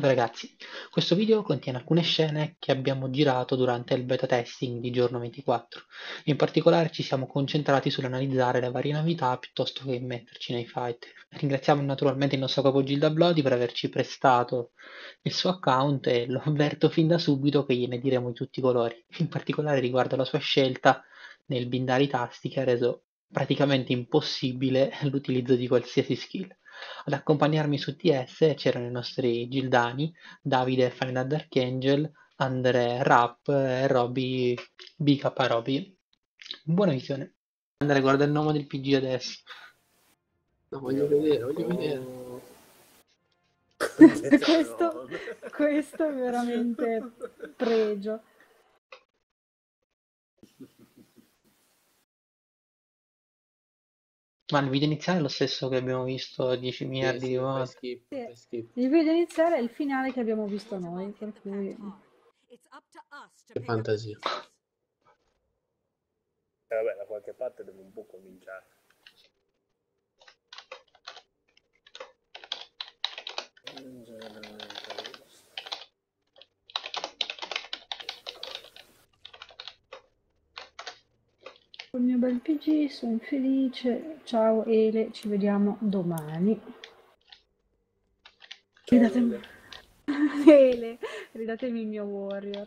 Salve ragazzi, questo video contiene alcune scene che abbiamo girato durante il beta testing di giorno 24. In particolare ci siamo concentrati sull'analizzare le varie novità piuttosto che metterci nei fight. Ringraziamo naturalmente il nostro capo Gilda Bloody per averci prestato il suo account e lo avverto fin da subito che gliene diremo di tutti i colori, in particolare riguardo alla sua scelta nel bindare i tasti che ha reso praticamente impossibile l'utilizzo di qualsiasi skill. Ad accompagnarmi su TS c'erano i nostri Gildani, Davide Final Archangel, Andre Rap e Roby BK Roby. Buona visione. Andre, guarda il nome del PG adesso. No, voglio vedere, voglio vedere. Questo è veramente pregio. Ma il video iniziale è lo stesso che abbiamo visto 10 miliardi di Fai volte. schifo, Sì. fai schifo. Il video iniziale è il finale che abbiamo visto noi, per cui... Che fantasia. Vabbè, da qualche parte devo un po' cominciare. Col mio bel PG sono felice. Ciao Ele, ci vediamo domani. Ridatemi... Ele, ridatemi il mio warrior.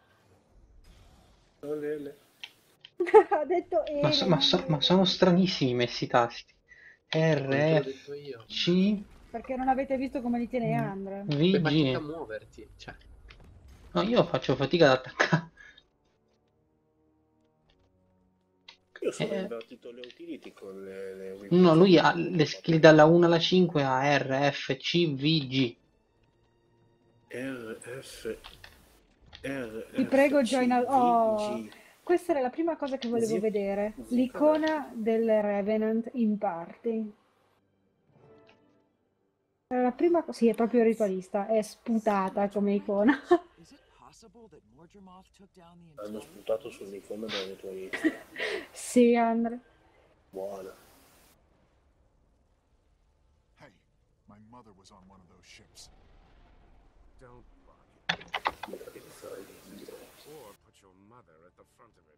Lele. Ha detto Ma, Ele. ma sono stranissimi messi i tasti. Non te l'ho R, detto io. C, Perché non avete visto come li tiene Andre? Fai V, fatica a G. muoverti. Cioè, No, io faccio fatica ad attaccare. Io sono invertito le utility con le No, lui ha le skill dalla 1 alla 5 a R, F, C, V, G. R, F, R, Ti F, prego, C, join al... V, Oh, G. questa era la prima cosa che volevo Zip. vedere. Zip. L'icona del Revenant in party. Era la prima cosa... Sì, è proprio ritualista. È sputata come icona. Hanno sputato sull'icona della ritualista. Sì, Andre. Buona. Hey, my mother was on one of those ships. Don't bark at me. Or put your mother at the front of it.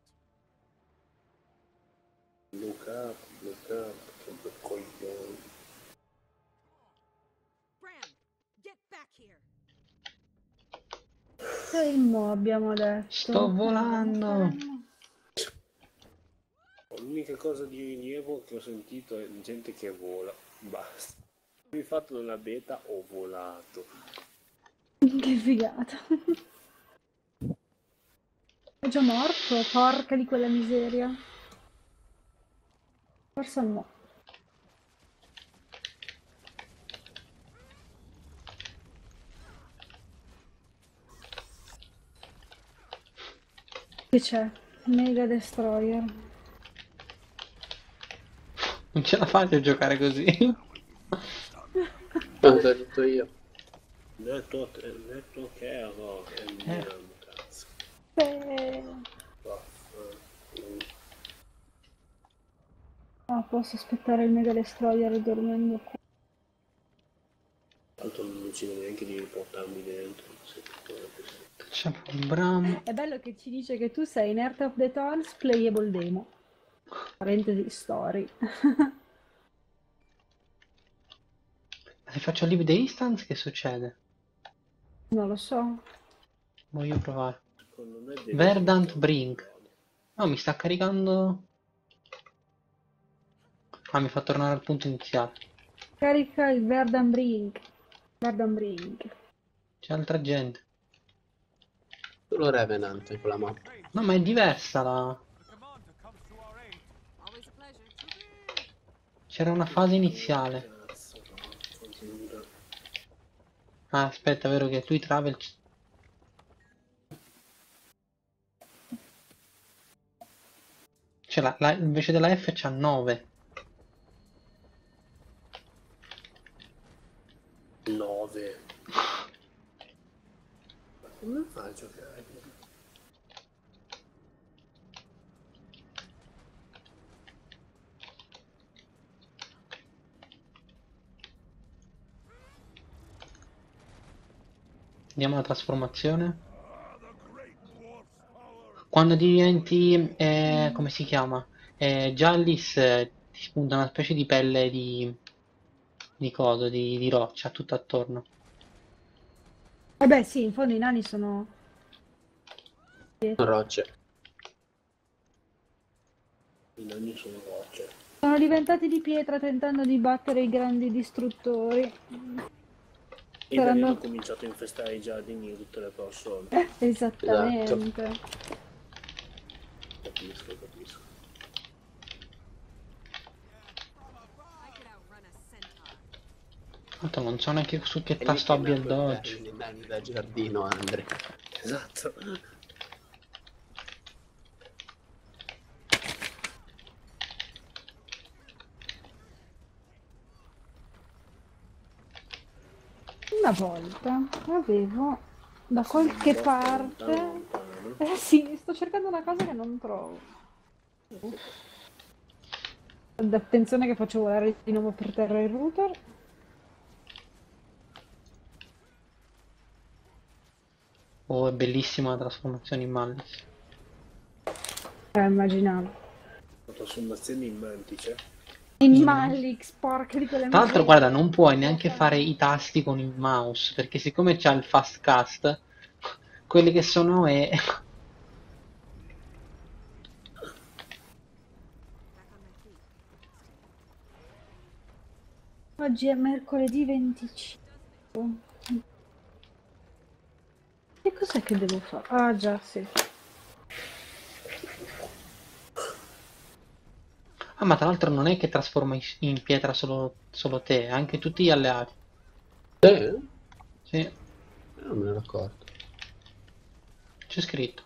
Look up, che coglioni. Bran, get back here. Fermo, abbiamo detto. Sto volando. L'unica cosa di rilievo che ho sentito è gente che vola. Basta. Mi fatto una beta, ho volato. Che figata. È già morto? Porca di quella miseria. Forse no. Che c'è? Mega Destroyer. Non ce la faccio a giocare così. non te l'ho detto io. Netto che ero e andiamo, cazzo. Ah, posso aspettare il Mega Destroyer dormendo qua. Tanto non decido neanche di riportarmi dentro. Facciamo un bramo. È bello che ci dice che tu sei in Heart of the Thorns playable demo. Parentesi story. Se faccio leave the instance che succede? Non lo so. Voglio provare. Secondo me devi Verdant Brink. No, mi sta caricando. Ah, mi fa tornare al punto iniziale. Carica il Verdant Brink. Verdant Brink. C'è altra gente. Solo Revenant in quella mappa. No, ma è diversa la. Always a pleasure. C'era una fase iniziale. Ah, aspetta, vero che lui travel. Cioè, invece della F c'ha 9. 9. Ma come fai a giocare? Vediamo la trasformazione. Quando diventi, come si chiama? Giallis, ti spunta una specie di pelle di coso, di roccia tutto attorno. Vabbè, sì, in fondo i nani sono... Rocce. I nani sono rocce. sono diventati di pietra tentando di battere i grandi distruttori. E da lì Saranno- hanno cominciato a infestare i giardini di tutte le persone. Esattamente. Capisco. I could outrun a centaur. Tanto non so neanche su che E lì tasto che abbia il nacque dodge. termine nani da giardino, Andre. Esatto. Una volta avevo da qualche parte... Lontano. sì, sto cercando una cosa che non trovo. Attenzione che faccio volare di nuovo per terra il router. Oh, è bellissima la trasformazione in Malice. Immaginavo. La trasformazione in mantice. In Mallix, porca di quelle Tra l'altro, miserie. guarda, non puoi neanche fare i tasti con il mouse, perché siccome c'ha il fast cast, quelli che sono è... Back on my feet. Oggi è mercoledì 25. Che cos'è che devo fare? Ah già, sì. Ah, ma tra l'altro non è che trasforma in pietra solo te, anche tutti gli alleati. Sì, Non me ne ero accorto. c'è scritto.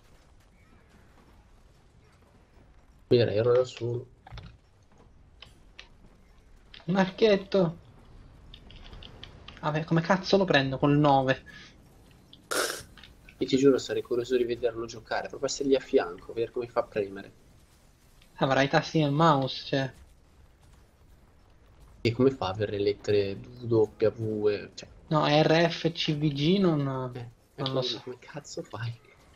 Mira, ero da solo. Un archetto. Vabbè, come cazzo lo prendo col 9? E ti giuro, sarei curioso di vederlo giocare, proprio essere lì a fianco, vedere come fa a premere. Avrai i tasti nel mouse, cioè. E come fa a avere le lettere W, cioè, No, RFCVG non lo come, so. come cazzo fai?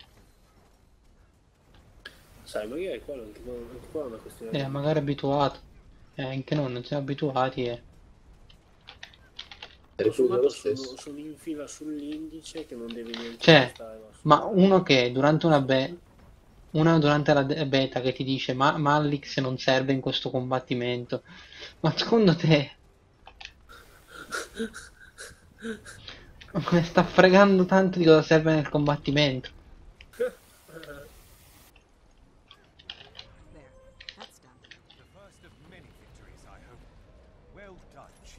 Sai, magari qua anche qua è una questione di... Magari abituato. Anche noi non siamo abituati e... Sarei Tutto curioso lo sommato stesso. sono in fila sull'indice che non deve niente Cioè, spostare, ma uno che durante una durante la beta che ti dice ma Mallix non serve in questo combattimento. Ma secondo te come sta fregando tanto di cosa serve nel combattimento? There. That's done. The first of many victories, I hope. Well done, Chief.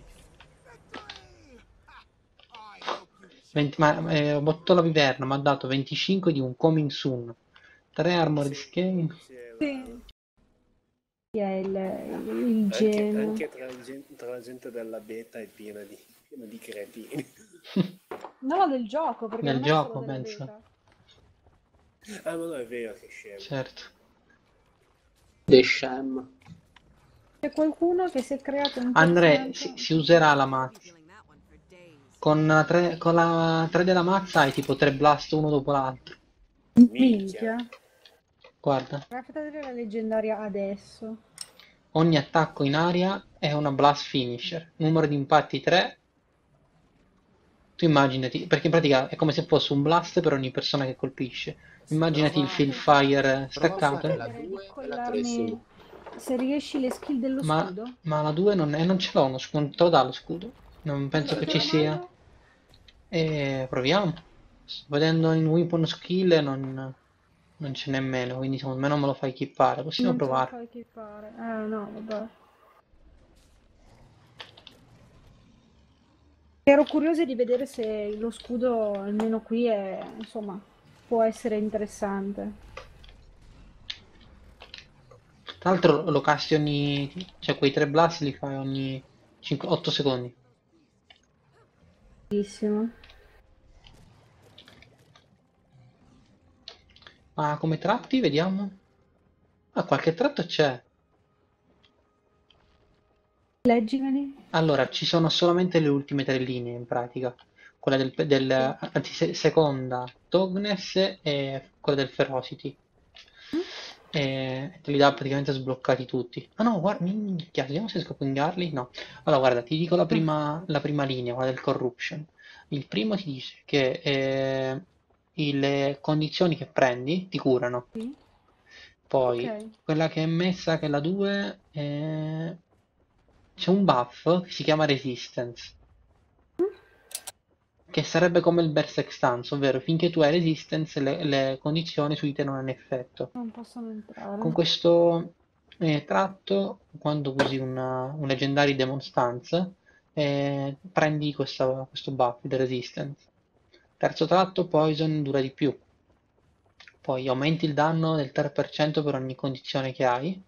20, Bottola Viverno mi ha dato 25 di un Coming Soon. 3 Armored Scaling. Sì. Chi è il genio? Anche tra la gente della beta è piena di cretini. No, del gioco, perché Del non è gioco, solo della penso. beta. Ah, ma no, è vero che scemo. Certo. The Sham. C'è qualcuno che si è creato un Andrea, personaggio... si userà la mazza. Feeling that one for days. Con la 3 della mazza hai tipo 3 blast uno dopo l'altro. Minchia. Guarda, Vai a vedere la leggendaria adesso. ogni attacco in aria è una blast finisher. Numero di impatti 3. Tu immaginati, perché in pratica è come se fosse un blast per ogni persona che colpisce. Immaginati il field fire Prova a staccato. fare la 2 e la 3 sim. Se riesci le skill dello Ma, scudo. ma la 2 non ce l'ho uno scudo, non te lo dà lo scudo. Non penso che Te ci lo sia. mando? E proviamo. Sto vedendo in weapon skill e non c'è nemmeno, quindi secondo me non me lo fai equipare. Possiamo Non te lo provare. fai equipare. No, vabbè. Ero curiosa di vedere se lo scudo, almeno qui, è, insomma, può essere interessante. Tra l'altro lo casti ogni... cioè quei 3 blast li fai ogni 8 secondi. Bellissimo. Ma come tratti, vediamo. Ah, qualche tratto c'è. Leggimeli. Allora, ci sono solamente le ultime 3 linee in pratica. quella anzi, seconda Toughness e quella del Ferocity. E te li dà praticamente sbloccati tutti. Ah no, guarda, minchia, vediamo se riesco a pingarli. No. Allora, guarda, ti dico la prima linea, quella del Corruption. Il primo ti dice che le condizioni che prendi ti curano. Sì. Poi, Ok. quella che è messa, che è la 2, c'è un buff che si chiama Resistance, che sarebbe come il Berserk Stance, ovvero finché tu hai Resistance le condizioni su di te non hanno effetto. Non possono entrare. Con questo tratto, quando usi un leggendario Demon Stance, prendi questo buff di Resistance. Terzo tratto, Poison dura di più. Poi aumenti il danno del 3% per ogni condizione che hai.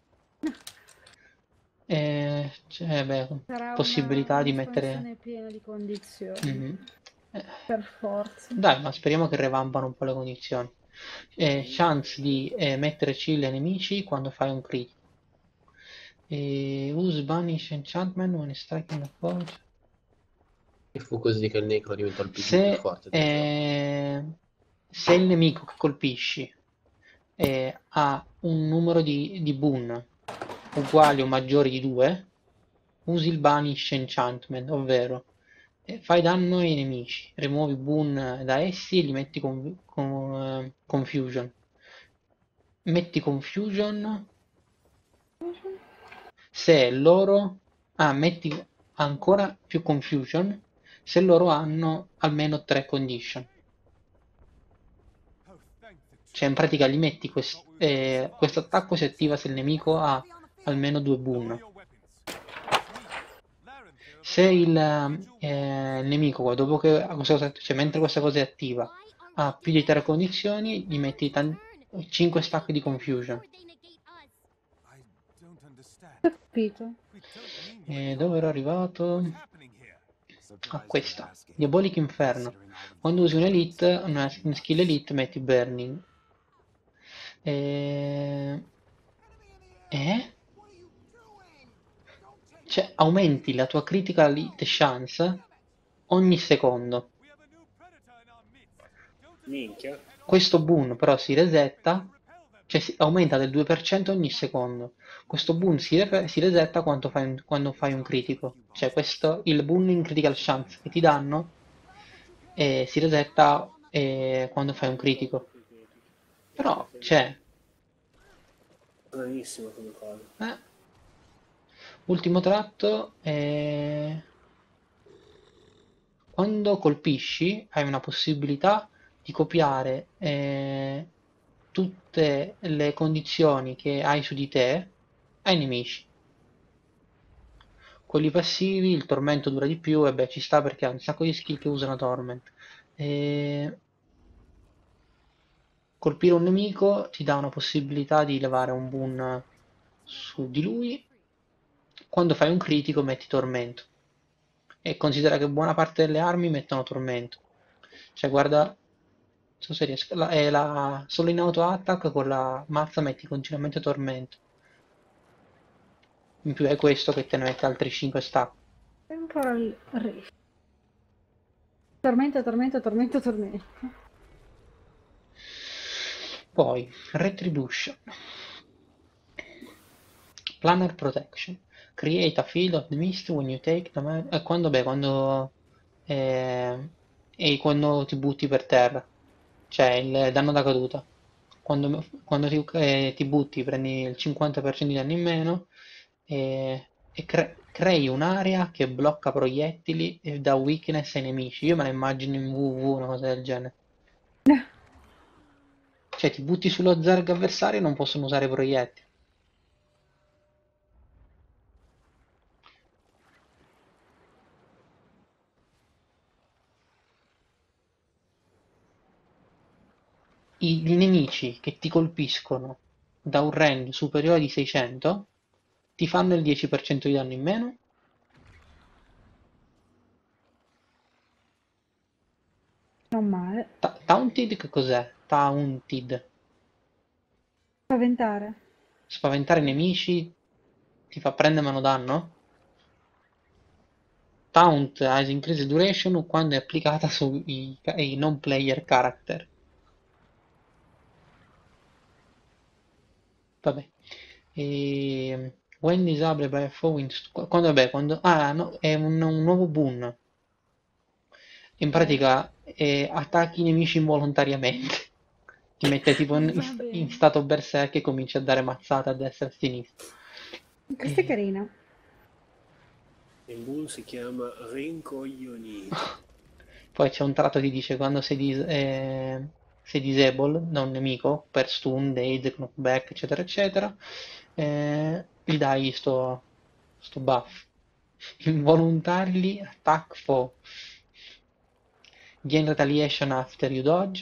E c'è Sarà possibilità di mettere. un'espansione piena di condizioni. Mhm. Per forza. Dai, ma speriamo che revampano un po' le condizioni. Chance di mettere chill ai nemici quando fai un critico. Use Banish Enchantment when striking a foe. E fu così che il Necro diventò il PC più Se, forte del gioco. se il nemico che colpisci ha un numero di boon uguali o maggiori di 2, usi il Banish Enchantment, ovvero fai danno ai nemici, rimuovi boon da essi e li metti con Confusion. Metti Confusion se loro. Metti ancora più Confusion se loro hanno almeno 3 condition. Cioè in pratica gli metti questo attacco si attiva se il nemico ha almeno 2 boon. Se il nemico dopo che cioè mentre questa cosa è attiva ha più di 3 condizioni, gli metti 5 stack di Confusion. Capito. Dove ero arrivato? Questa. Diabolic Inferno. Quando usi un'elite, una skill elite, metti Burning. Cioè, aumenti la tua critical hit chance ogni secondo. Minchia. Questo boon però si resetta, cioè aumenta del 2% ogni secondo. Questo boon si resetta quando fai un critico. Cioè il boon in critical chance che ti danno si resetta quando fai un critico. Però, cioè. Stranissimo come cosa. Ultimo tratto, quando colpisci hai una possibilità di copiare tutte le condizioni che hai su di te ai nemici. Quelli passivi, il tormento dura di più, e beh, ci sta perché ha un sacco di skill che usano torment. Colpire un nemico ti dà una possibilità di levare un boon su di lui. Quando fai un critico metti tormento. E considera che buona parte delle armi mettono tormento. Cioè guarda, non so se riesco, solo in auto attack con la mazza metti continuamente tormento. In più è questo che te ne mette altri 5 stack. Temporal Rift. Tormento, tormento, tormento, tormento. Poi, Retribution. Planner Protection. Create a field of mist when you take damage. Quando ti butti per terra. Cioè il danno da caduta. Quando ti butti prendi il 50% di danno in meno e crei un'area che blocca proiettili e dà weakness ai nemici. Io me la immagino in WoW, una cosa del genere. Cioè ti butti sullo zerg avversario e non possono usare proiettili. I nemici che ti colpiscono da un range superiore di 600 ti fanno il 10% di danno in meno. Non male. Taunted che cos'è? Taunted. Spaventare. Spaventare i nemici ti fa prendere meno danno? Taunt has increased duration quando è applicata sui i non player character. Vabbè. When disabled by a foe quando, vabbè, quando, no, è un nuovo boon. In pratica attacchi i nemici involontariamente. Ti mette tipo in, Va in bene. stato berserk e cominci a dare mazzate a destra e a sinistra. Questa è E- carina. Il boom si chiama rincoglionito. Poi c'è un tratto che dice quando sei disable da un nemico per stun, daze, knockback, eccetera, eccetera, gli dai sto buff. Involuntarily attack foe. Gain retaliation after you dodge.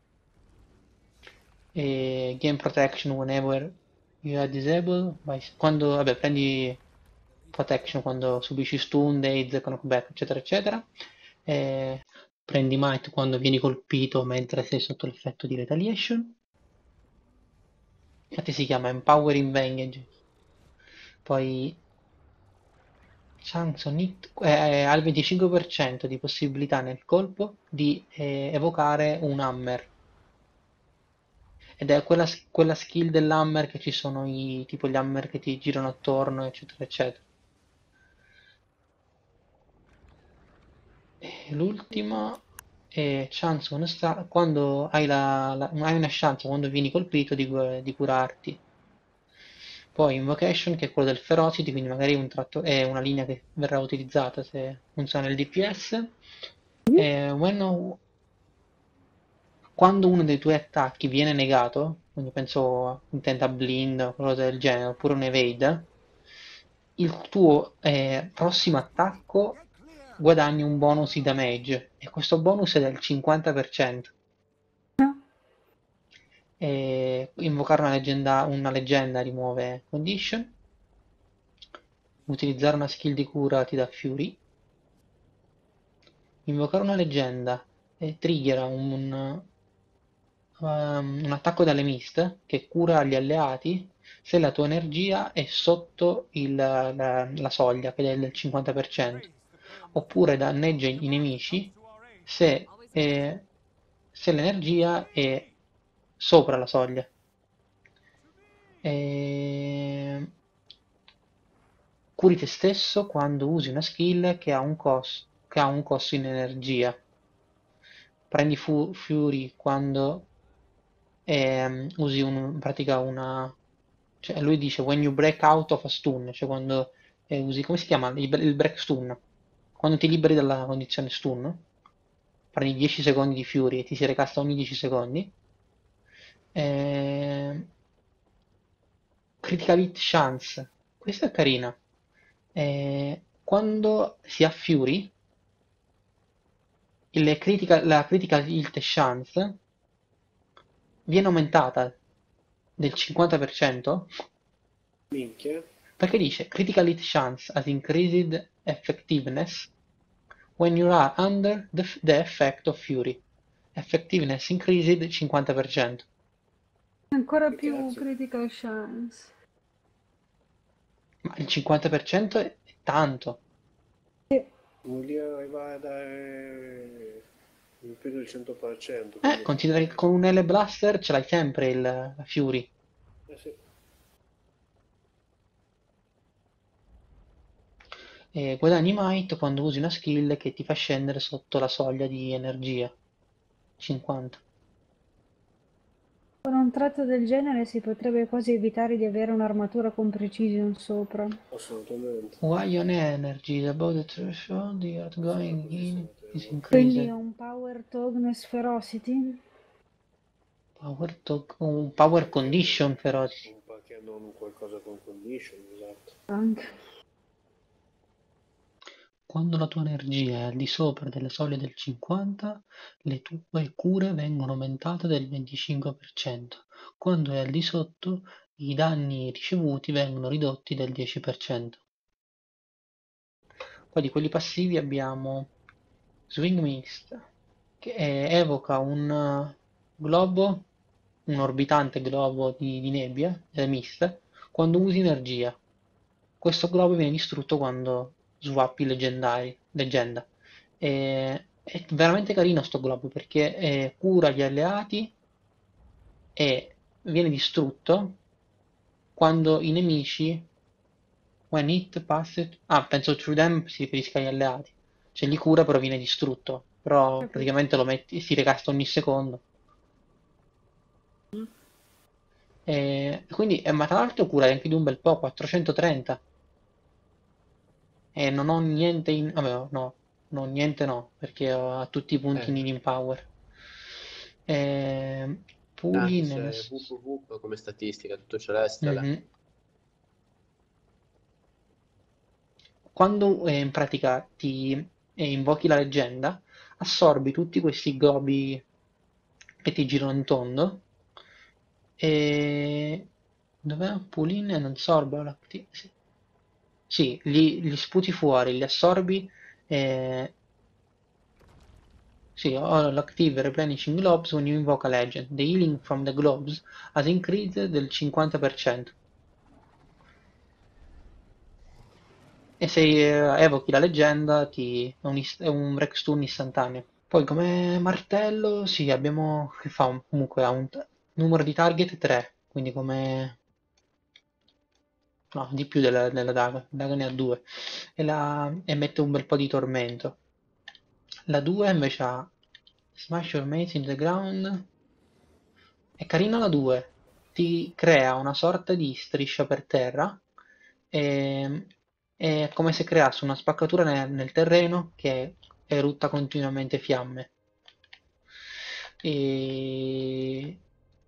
E gain protection whenever you are disabled. Quando, vabbè, prendi protection quando subisci stun, daze, knockback, eccetera, eccetera. E prendi might quando vieni colpito mentre sei sotto l'effetto di retaliation. Infatti si chiama Empowering Vantage. Poi chance on hit, ha il 25% di possibilità nel colpo di evocare un hammer. Ed è quella skill dell'hammer che ci sono tipo gli hammer che ti girano attorno, eccetera, eccetera. E l'ultima è chance quando hai una chance quando vieni colpito di curarti. Poi Invocation, che è quello del Ferocity, quindi magari è una linea che verrà utilizzata se funziona il DPS. Quando uno dei tuoi attacchi viene negato, quindi penso intenda blind o qualcosa del genere, oppure un evade, il tuo prossimo attacco guadagni un bonus di damage e questo bonus è del 50%. Invocare una leggenda rimuove condition. Utilizzare una skill di cura ti dà Fury. Invocare una leggenda triggera un attacco dalle mist che cura gli alleati se la tua energia è sotto la soglia, che è del 50%, oppure danneggia i nemici se, se l'energia è sopra la soglia. E... Curi te stesso quando usi una skill che ha un costo in energia. Prendi Fury quando usi in pratica cioè lui dice when you break out of a stun, cioè quando usi, come si chiama? Il break stun. Quando ti liberi dalla condizione stun, prendi 10 secondi di Fury e ti si recasta ogni 10 secondi. Eh, Critical Hit Chance. Questa è carina. Quando si ha Fury, la critical hit chance viene aumentata del 50% Minchia. perché dice critical hit chance has increased effectiveness when you are under the effect of Fury. Effectiveness increased 50%. Ancora Che più cazzo? critical chance. Ma il 50% è tanto. Vuol dire arrivare a dare più del 100%. Considera che con un L Blaster ce l'hai sempre la Fury. Sì. Guadagni might quando usi una skill che ti fa scendere sotto la soglia di energia. 50. Con un tratto del genere si potrebbe quasi evitare di avere un'armatura con precision sopra. Assolutamente. Why on energy is above the threshold the outgoing in is Quindi increased. un power toughness ferocity. Un power condition ferocity. Perché non qualcosa con condition, esatto. Anche. Quando la tua energia è al di sopra della soglia del 50, le tue cure vengono aumentate del 25%. Quando è al di sotto, i danni ricevuti vengono ridotti del 10%. Poi di quelli passivi abbiamo Swing Mist, che evoca un globo, un orbitante globo di nebbia, mist, quando usi energia. Questo globo viene distrutto quando swappi leggendari leggenda. È veramente carino sto globo perché cura gli alleati e viene distrutto quando i nemici, when it passes, penso through them si riferisca agli alleati, cioè li cura però viene distrutto, però Capito. praticamente lo metti, si recasta ogni secondo. Quindi, ma tra l'altro cura anche di un bel po', 430. E non ho niente in... Vabbè, no, no, niente no, perché ho a tutti i puntini in power. Puli Qui nelle... c'è www come statistica, tutto celeste. Mhm. Quando in pratica ti invochi la leggenda, assorbi tutti questi globi che ti girano in tondo e... Dov'è? Pulin non sorbo sì. Sì, li sputi fuori, li assorbi e... Sì, all active replenishing globes when you invoke a legend. The healing from the globes has increased del 50%. E se evochi la leggenda è un Rex Stun istantaneo. Poi come martello, sì, abbiamo... che fa comunque ha un numero di target 3, quindi come... no, di più della daga. La daga ne ha 2 e mette un bel po' di tormento. La 2 invece ha Smash your mates in the ground. È carina la 2, ti crea una sorta di striscia per terra, e, è come se creasse una spaccatura nel terreno che erutta continuamente fiamme. E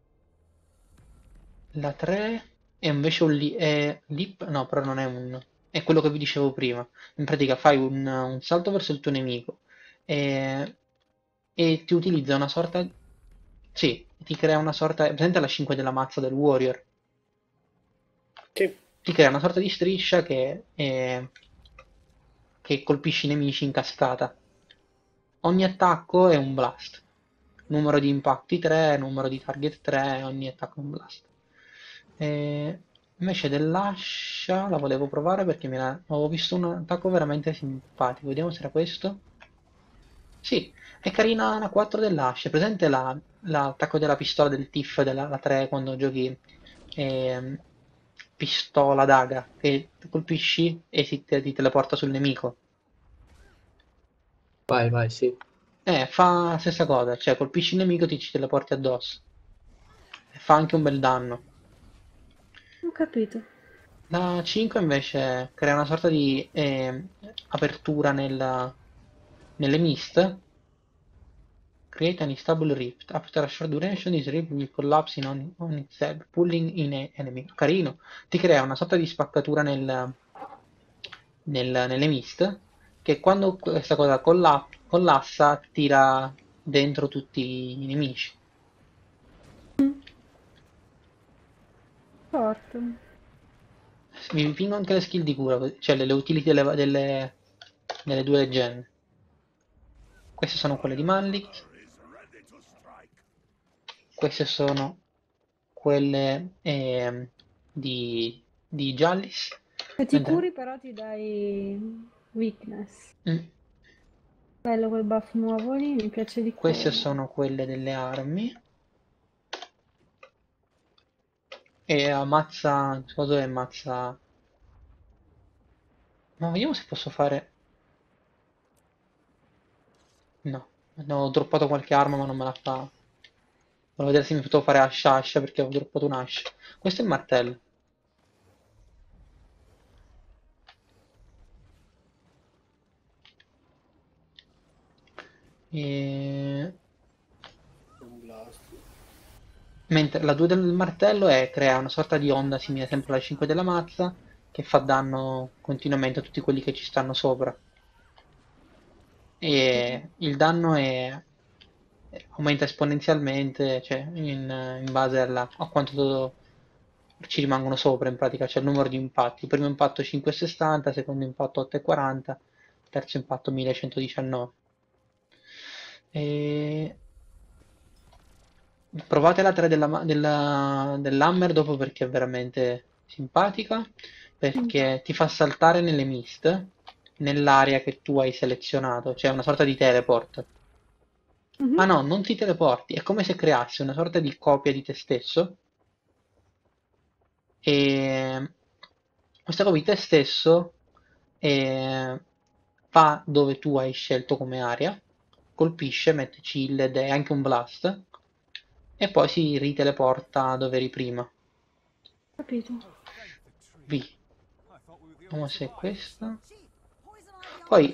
la 3 è invece è lip, no, però non è un, è quello che vi dicevo prima. In pratica fai un salto verso il tuo nemico e, e ti utilizza una sorta, sì, ti crea una sorta, è presente la 5 della mazza del Warrior? Sì. Ti crea una sorta di striscia che colpisce i nemici in cascata. Ogni attacco è un blast. Numero di impatti 3, numero di target 3, ogni attacco è un blast. Invece dell'ascia la volevo provare perché avevo visto un attacco veramente simpatico. Vediamo se era questo. Sì, è carina la 4 dell'ascia. È presente l'attacco della pistola del Tiff della la 3 quando giochi ehm, pistola daga che colpisci e ti teleporta sul nemico. Vai, sì. Fa la stessa cosa, cioè colpisci il nemico e ti ci teleporti addosso. E fa anche un bel danno. Ho capito. La 5 invece crea una sorta di apertura nelle mist. Create an unstable rift. After a short duration, this rift will collapse on itself, pulling in enemy. Carino. Ti crea una sorta di spaccatura nelle mist, che quando questa cosa collassa tira dentro tutti i nemici. Forte. Mi impingo anche le skill di cura, cioè le utility delle due leggende. Queste sono quelle di Malik, queste sono quelle di Jallis. Se ti Mentre- curi però ti dai weakness. Mm. Bello quel buff nuovo lì, mi piace di Queste quello. sono quelle delle armi. E ammazza, cosa è ammazza? Ma vediamo se posso fare... No, ho droppato qualche arma ma non me la fa. Volevo vedere se mi potevo fare ascia perché ho droppato un ascia. Questo è il martello. E... Un blast. Mentre la 2 del martello crea una sorta di onda simile sempre alla 5 della mazza che fa danno continuamente a tutti quelli che ci stanno sopra. E il danno aumenta esponenzialmente, cioè in base a quanto ci rimangono sopra in pratica, c'è il numero di impatti. Il primo impatto 5,60, secondo impatto 8,40, terzo impatto 1119. E... Provate la 3 dell'Hammer dopo perché è veramente simpatica, perché ti fa saltare nelle mist nell'area che tu hai selezionato, cioè una sorta di teleport. Mhm. Ma no, non ti teleporti, è come se creassi una sorta di copia di te stesso e questa copia di te stesso eh, va dove tu hai scelto come area, colpisce, mette shield e anche un blast e poi si riteleporta dove eri prima. Capito. V. Vediamo se è questa. Poi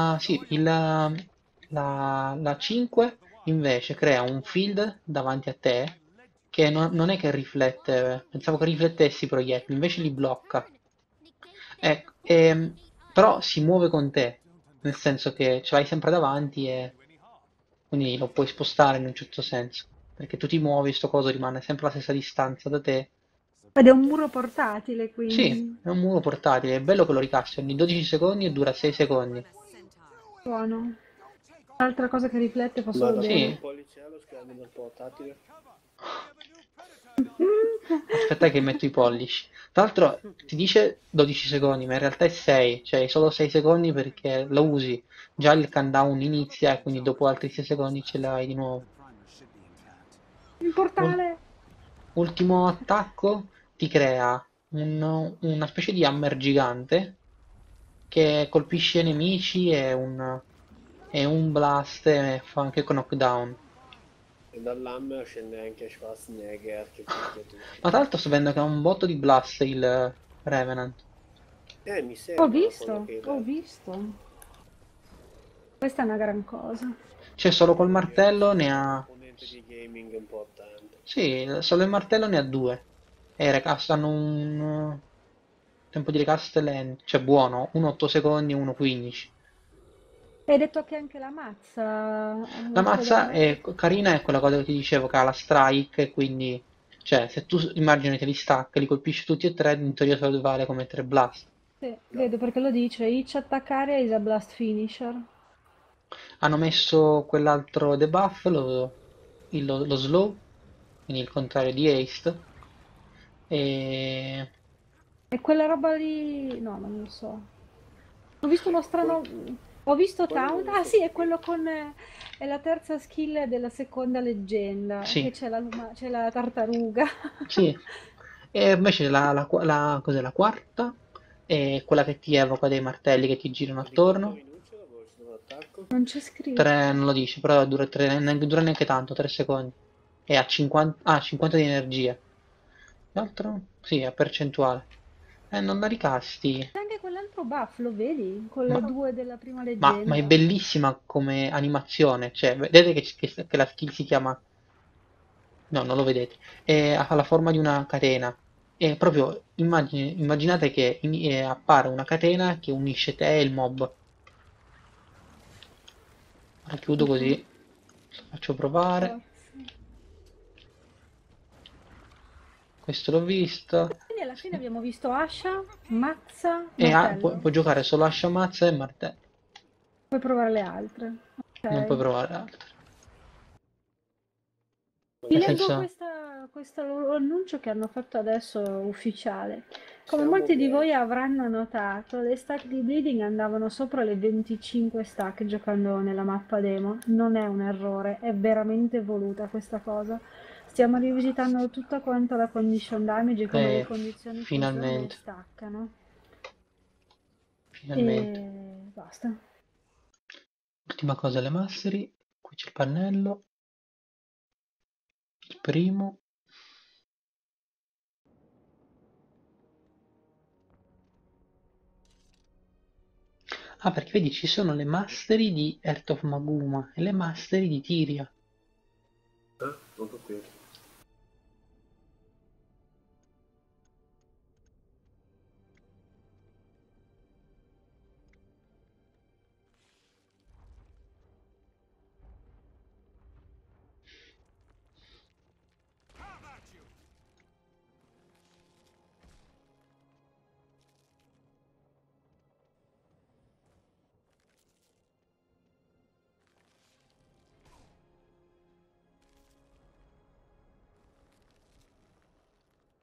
la 5 invece crea un field davanti a te che non è che riflette, pensavo che riflettessi i proiettili, invece li blocca. Però si muove con te, nel senso che ce l'hai sempre davanti e quindi lo puoi spostare in un certo senso, perché tu ti muovi, sto coso rimane sempre alla stessa distanza da te. Ed è un muro portatile, Sì, quindi. è un muro portatile, è bello che lo ricassi ogni 12 secondi e dura 6 secondi. Run a centaur. Buono. Altra cosa che riflette fa Ma solo da bene. Sì, quanto pollice è lo schermo del portatile? aspetta che metto i pollici. Tra l'altro ti dice 12 secondi, ma in realtà è 6, cioè solo 6 secondi perché lo usi. Già il countdown inizia e quindi dopo altri 6 secondi ce l'hai di nuovo. Il Ul- portale! ultimo attacco ti crea una specie di hammer gigante che colpisce i nemici e un blast e fa anche knockdown. E dall'hammer scende anche Schwarzenegger che picchia tutti. Ma tra l'altro sto vedendo che ha un botto di blast il Revenant. Mi Ho sembra da quello visto, che hai ho detto. visto. Questa è una gran cosa. Cioè solo col martello ne È un ha... componente di gaming importante. Sì, solo il martello ne ha due. E i recast hanno un tempo di recast lento, cioè buono, uno 8 secondi e uno 15. Hai detto che anche la mazza La può mazza dare... è carina, è quella cosa che ti dicevo, che ha la strike, e quindi, cioè, se tu immagini che li stacca, li colpisci tutti e tre, in teoria vale come tre blast. Sì, No. vedo perché lo dice. Each attaccare is a blast finisher. Hanno messo quell'altro debuff, lo slow, quindi il contrario di haste, e... E quella roba lì... No, non lo so. Ho visto uno Quel- strano... Ho visto Quello l'ho Taunt. Ah visto sì, è pochino. quello con... È la terza skill della seconda leggenda, che Sì, c'è la tartaruga. sì. E invece cos'è, la quarta è quella che ti evoca dei martelli che ti girano E di quanto attorno. rinuncia la velocità d'attacco? Non c'è scritto. 3 non lo dice, però dura neanche tanto, 3 secondi. E ha 50 di energia. L'altro? Sì, è percentuale. Non la ricasti. C'è anche quell'altro buff, lo vedi? Con Ma, le due della prima ma è leggenda. bellissima come animazione. Cioè, vedete che la skill si chiama... No, non lo vedete. Ha la forma di una catena. E proprio immaginate che appare una catena che unisce te e il mob. La chiudo Mhm. così. Faccio provare. Forza. Questo l'ho visto. Quindi alla fine abbiamo visto Asha, mazza, Puoi martello. giocare solo ascia, mazza e martello. Puoi provare le altre. Non puoi Ok. provare altro. Mi Nel leggo senso, questo loro annuncio che hanno fatto adesso ufficiale. Come Siamo molti di brevi. voi avranno notato, le stack di bleeding andavano sopra le 25 stack giocando nella mappa demo. Non è un errore, è veramente voluta questa cosa. Stiamo rivisitando tutta quanta la condition damage e come le condizioni funzionano e finalmente, staccano. finalmente. E basta. Ultima cosa, le mastery. Qui c'è il pannello. Il primo. Ah, perché vedi, ci sono le mastery di Earth of Maguma e le mastery di Tyria. Non capito.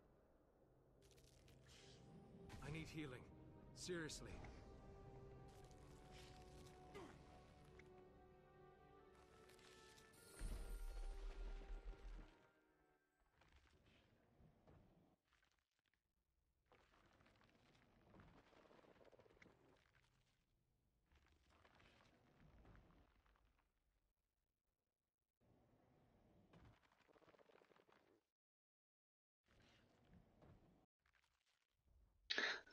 I need healing. Seriously.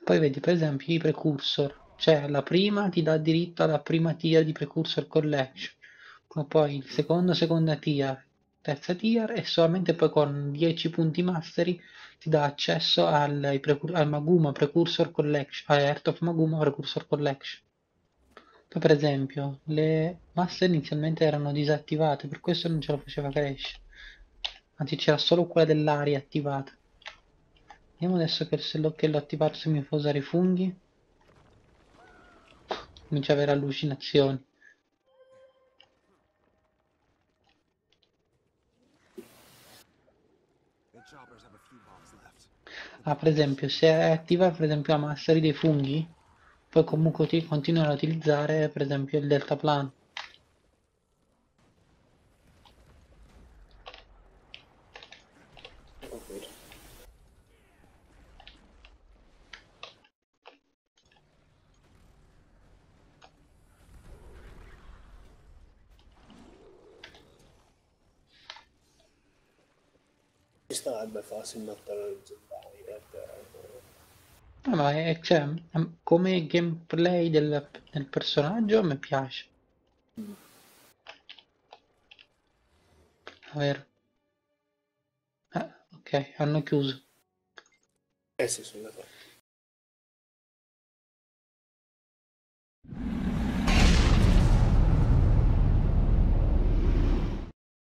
Poi vedi per esempio i precursor, cioè la prima ti dà diritto alla prima tier di precursor collection, poi il seconda tier, terza tier e solamente poi con 10 punti mastery ti dà accesso al Maguma Precursor Collection, a Heart of Maguma Precursor Collection. Poi per esempio le master inizialmente erano disattivate, per questo non ce la faceva crescere, anzi c'era solo quella dell'aria attivata. Vediamo adesso che l'ho attivato se mi fa usare i funghi. Comincia ad avere allucinazioni. The choppers have a few bombs left. Ah, per esempio, se attiva per esempio la mastery dei funghi, poi comunque continuano ad utilizzare per esempio il deltaplan. Ok. Ci starebbe farsi il martello leggendario Ma cioè, come gameplay del personaggio a me piace. Vero? Ok, hanno chiuso. Eh sì, sono d'accordo.